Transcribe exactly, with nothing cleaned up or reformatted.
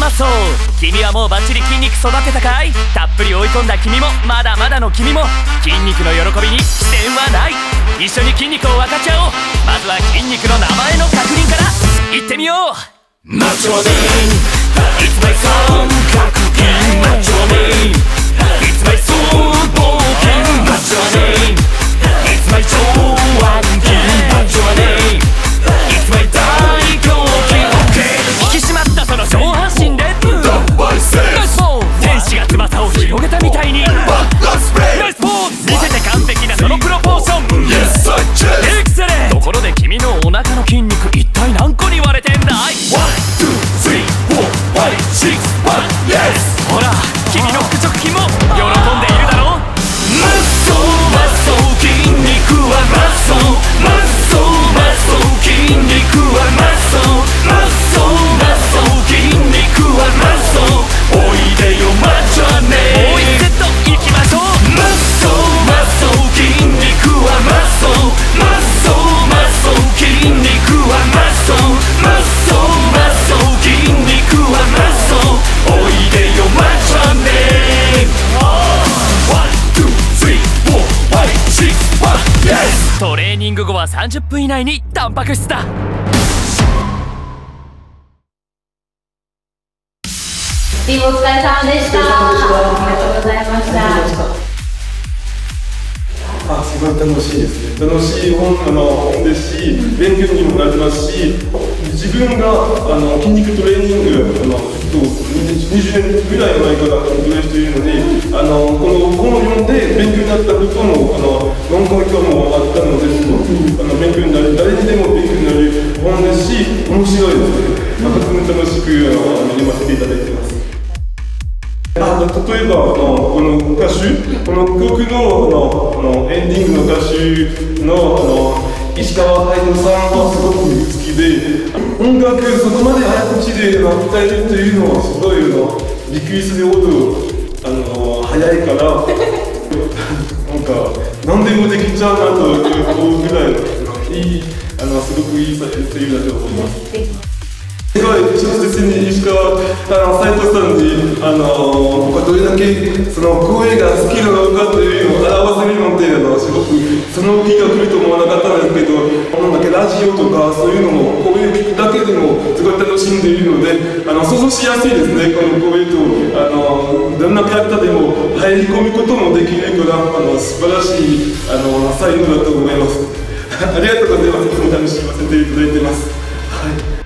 マッソー。君はもうバッチリ筋肉育てたかい？たっぷり追い込んだ君もまだまだの君も筋肉の喜びに視点はない。一緒に筋肉を分かち合おう。まずは筋肉の名前の確認からいってみよう。マッチョマネー It's my song 格言マッチョマネー It's my soul 冒険マッチョマネー It's my 超暗記マッチョマネー It's my 大胸筋 OK 引き締まったその上半身でナイスボール。天使が翼を広げたみたいにナイスポーズ。見せて完璧なそのプロポーション。エクセレント。ところで君のお腹の筋肉一体何個に割れてんだい？ ワン、ツー、スリー、フォー、ファイブ、シックス、ワン、イエス。ほら君の腹直筋も喜んでいるだろう。マッソーマッソー筋肉はマッソーマッソーマッソー筋肉はマッソーマッソーマッソー筋肉はマッソー。おいでよマッチョネー。もう一セットいきましょう。マッソーマッソー筋肉はマッソーマッソーマッソー筋肉はマッソーマッソーマッソー筋肉はマッソー。おいでよマッチョネー。トレーニング後はさんじゅっぷん以内にタンパク質だ。 チームお疲れ様でした。ありがとうございました。 あ、すごい楽しいですね。楽しい本、あの本ですし、勉強にもなりますし、自分があの筋肉トレーニング、あのにじゅうねんぐらい前からトレーしているので、あのこの本を読んで勉強になったこともあの何回かもあったので、すごくあの勉強になる、誰にでも勉強になる本ですし、面白いですね。とても楽しくあの読ませていただいています。あ、例えばあのこの歌手、この曲のあのあのエンディングの歌手のあの石川隼人さんはすごく好きで、音楽そこまで早口で歌えるというのはすごいあのびっくりするほどあの早いから、なんか何でもできちゃうなと思うぐらいいい、あのすごくいい声優だと思います。すごい直接に石川斉藤さんにあの僕はどれだけその声が好きなのかというのを表せるので、あのすごくその日が来ると思わなかったんですけど、なんだっけラジオとかそういうのも声を聞くだけでもすごい楽しんでいるので、あの想像しやすいですね。この声とあのどんなキャラクターでも入り込むこともできるから、あの素晴らしいあの才能だと思います。ありがとうございます。いつも楽しませていただいてます。はい。